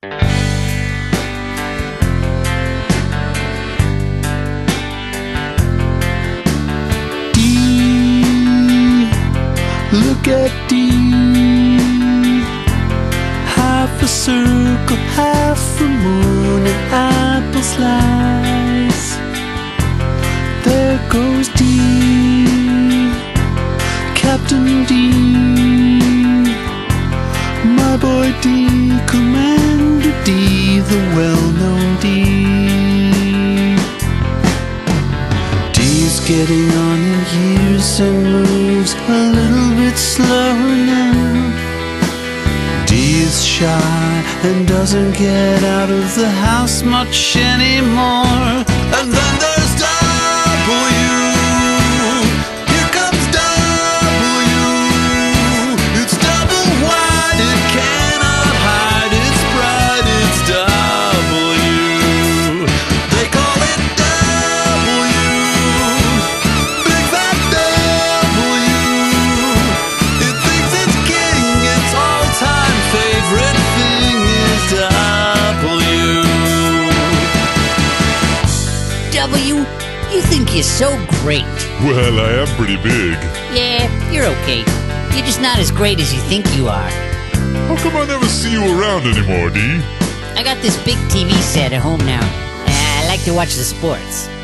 Look at D. Half a circle, half a moon, and apple slice. There goes D, Captain D, my boy D, Commander D, the well-known D. D's getting on in years and moves a little bit slower now. D's shy and doesn't get out of the house much anymore. And then there's W. Here comes W. It's double wide, it cannot hide its pride. It's W. They call it W. Big fat W. It thinks it's king, its all-time favorite thing is W. W, you think you're so great. Well, I am pretty big. Yeah, you're okay. You're just not as great as you think you are. How come I never see you around anymore, D? I got this big TV set at home now. I like to watch the sports.